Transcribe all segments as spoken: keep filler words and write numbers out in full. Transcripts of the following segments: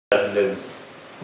Misafirlerimiz,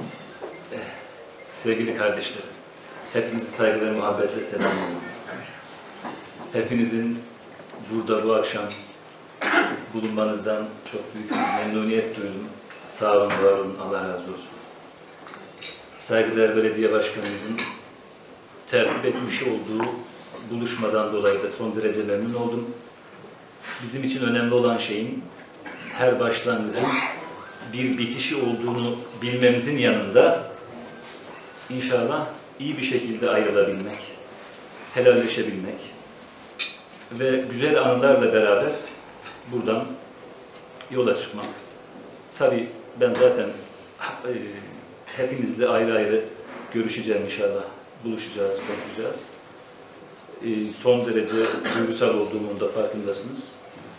sevgili kardeşlerim, hepinizi saygı ve muhabbetle selamlıyorum. Hepinizin burada bu akşam bulunmanızdan çok büyük memnuniyet duydum. Sağ olun, var olun, Allah razı olsun. Saygıdeğer Belediye Başkanımızın tertip etmiş olduğu buluşmadan dolayı da son derece memnun oldum. Bizim için önemli olan şeyin her başlangıcın bir bitişi olduğunu bilmemizin yanında inşallah iyi bir şekilde ayrılabilmek, helalleşebilmek ve güzel anılarla beraber buradan yola çıkmak. Tabii ben zaten e, hepinizle ayrı ayrı görüşeceğim inşallah, buluşacağız, konuşacağız. E, son derece duygusal olduğumun da farkındasınız.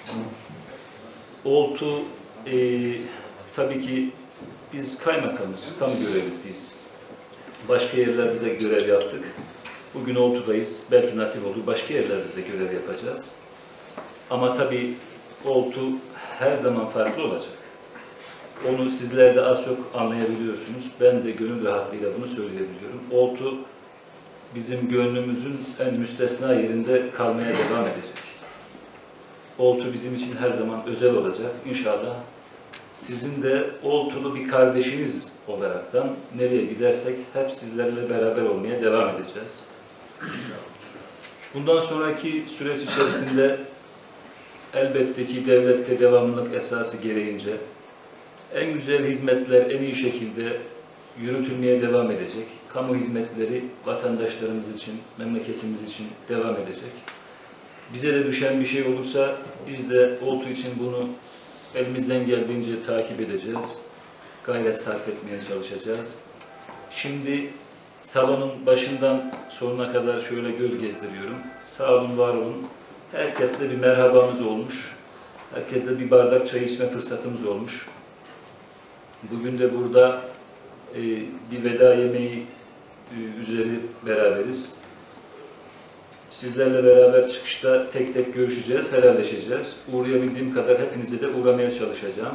Oltu e, tabii ki biz kaymakamız, kamu görevlisiyiz. Başka yerlerde de görev yaptık. Bugün Oltu'dayız. Belki nasip olur, başka yerlerde de görev yapacağız. Ama tabii Oltu her zaman farklı olacak. Onu sizler de az çok anlayabiliyorsunuz. Ben de gönül rahatlığıyla bunu söyleyebiliyorum. Oltu bizim gönlümüzün en müstesna yerinde kalmaya devam edecek. Oltu bizim için her zaman özel olacak. İnşallah sizin de Oltulu bir kardeşiniz olaraktan nereye gidersek hep sizlerle beraber olmaya devam edeceğiz. Bundan sonraki süreç içerisinde elbette ki devlette devamlılık esası gereğince en güzel hizmetler en iyi şekilde yürütülmeye devam edecek. Kamu hizmetleri vatandaşlarımız için, memleketimiz için devam edecek. Bize de düşen bir şey olursa biz de Oltu için bunu elimizden geldiğince takip edeceğiz. Gayret sarf etmeye çalışacağız. Şimdi salonun başından sonuna kadar şöyle göz gezdiriyorum. Sağ olun, var olun. Herkesle bir merhabamız olmuş. Herkesle bir bardak çay içme fırsatımız olmuş. Bugün de burada e, bir veda yemeği e, üzeri beraberiz. Sizlerle beraber çıkışta tek tek görüşeceğiz, helalleşeceğiz. Uğrayabildiğim kadar hepinize de uğramaya çalışacağım.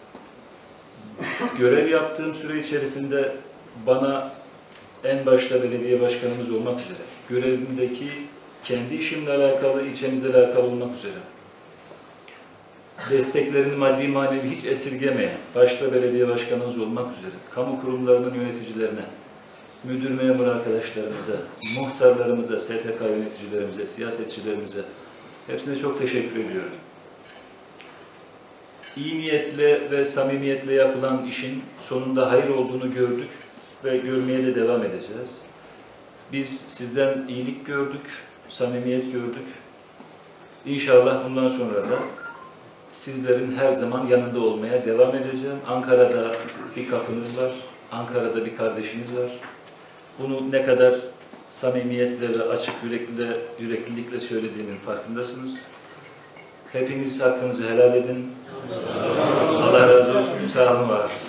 Görev yaptığım süre içerisinde bana en başta belediye başkanımız olmak üzere, görevimdeki kendi işimle alakalı, ilçemizle alakalı olmak üzere, desteklerini maddi manevi hiç esirgemeyen, başta belediye başkanımız olmak üzere, kamu kurumlarının yöneticilerine, müdür memur arkadaşlarımıza, muhtarlarımıza, S T K yöneticilerimize, siyasetçilerimize hepsine çok teşekkür ediyorum. İyi niyetle ve samimiyetle yapılan işin sonunda hayır olduğunu gördük ve görmeye de devam edeceğiz. Biz sizden iyilik gördük, samimiyet gördük. İnşallah bundan sonra da sizlerin her zaman yanında olmaya devam edeceğim. Ankara'da bir kapınız var, Ankara'da bir kardeşiniz var. Bunu ne kadar samimiyetle ve açık yüreklilikle, yüreklilikle söylediğimin farkındasınız. Hepiniz hakkınızı helal edin. Allah razı olsun. Sağ olun, var.